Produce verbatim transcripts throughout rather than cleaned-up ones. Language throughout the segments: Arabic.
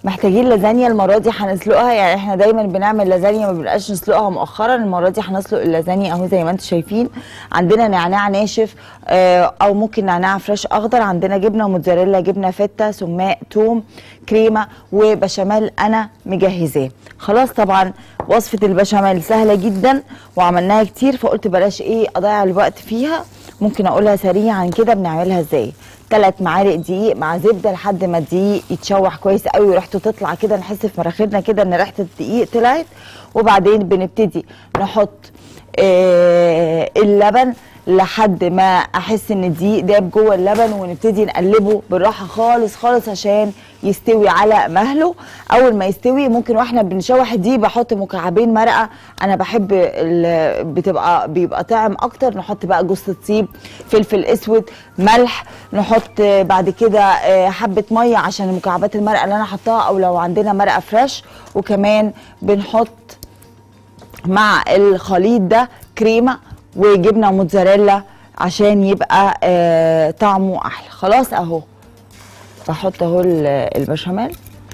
محتاجين لازانيا المره دي هنسلقها، يعني احنا دايما بنعمل لازانيا ما بنبقاش نسلقها مؤخرا، المره دي هنسلق اللازانيا اهو زي ما انتم شايفين. عندنا نعناع ناشف اه او ممكن نعناع فريش اخضر، عندنا جبنه موتزاريلا، جبنه فته، سماق، توم، كريمه وبشاميل انا مجهزاه. خلاص طبعا وصفه البشاميل سهله جدا وعملناها كتير، فقلت بلاش ايه اضيع الوقت فيها، ممكن اقولها سريعا كده بنعملها ازاي. ثلاث معالق دقيق مع زبده لحد ما الدقيق يتشوح كويس قوي وريحته تطلع كده، نحس في مناخيرنا كده ان ريحه الدقيق طلعت. وبعدين بنبتدي نحط آه اللبن لحد ما احس ان الدقيق داب جوه اللبن، ونبتدي نقلبه بالراحه خالص خالص عشان يستوي على مهله. اول ما يستوي ممكن واحنا بنشوح الدقيق بحط مكعبين مرقه، انا بحب بتبقى بيبقى طعم اكتر. نحط بقى جوز الطيب، فلفل اسود، ملح، نحط بعد كده حبه ميه عشان مكعبات المرقه اللي انا حطاها، او لو عندنا مرقه فريش. وكمان بنحط مع الخليط ده كريمه وجبنه موتزاريلا عشان يبقى آه طعمه احلى. خلاص اهو بحط اهو البشاميل،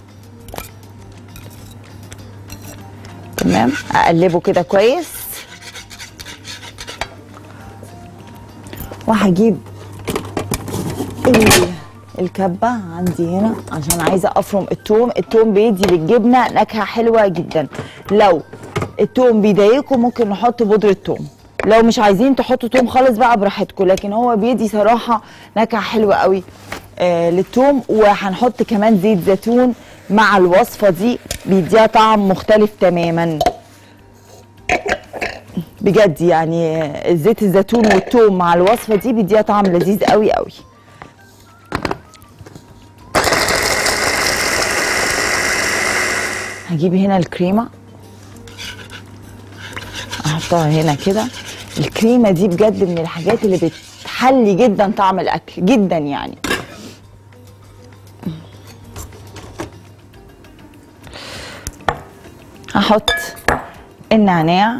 تمام، اقلبه كده كويس. وهجيب الكبه عندي هنا عشان عايزه افرم التوم. التوم بيدي للجبنه نكهه حلوه جدا. لو التوم بيضايقكم ممكن نحط بودره توم، لو مش عايزين تحطوا توم خالص بقى براحتكم، لكن هو بيدي صراحه نكهه حلوه قوي آه للتوم. وهنحط كمان زيت زيتون مع الوصفه دي بيديها طعم مختلف تماما بجد، يعني زيت الزيتون والتوم مع الوصفه دي بيديها طعم لذيذ قوي قوي. هجيب هنا الكريمه احطها هنا كده. الكريمه دي بجد من الحاجات اللي بتحلي جدا طعم الاكل جدا يعني. هحط النعناع،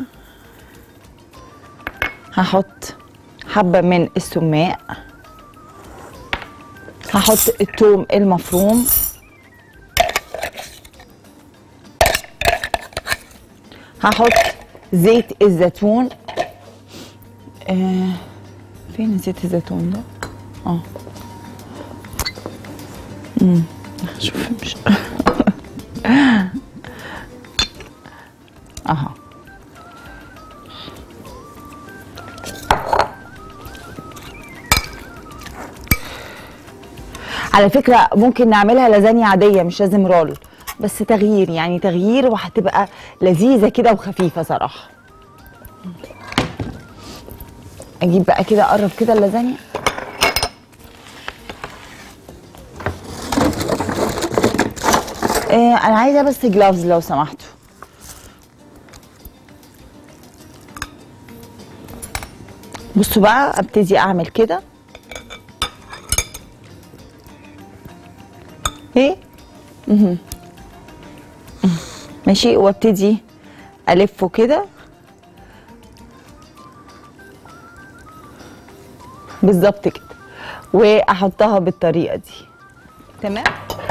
هحط حبه من السماق، هحط الثوم المفروم، هحط زيت الزيتون. آه فين زيت الزيتون ده؟ اه امم شوف مش اها. على فكرة ممكن نعملها لازانيا عادية مش لازم رول، بس تغيير يعني تغيير، وهتبقى لذيذة كده وخفيفة صراحة. اجيب بقى كده اقرب كده اللازانيا. آه انا عايزة بس جلافز لو سمحتوا. بصوا بقى ابتدي اعمل كده ايه اها ماشي، وابتدي الفه كده بالظبط كده واحطها بالطريقه دي، تمام،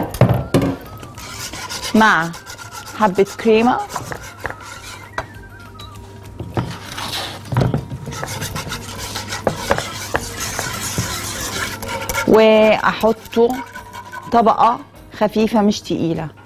مع حبه كريمه واحطه طبقه خفيفه مش تقيله.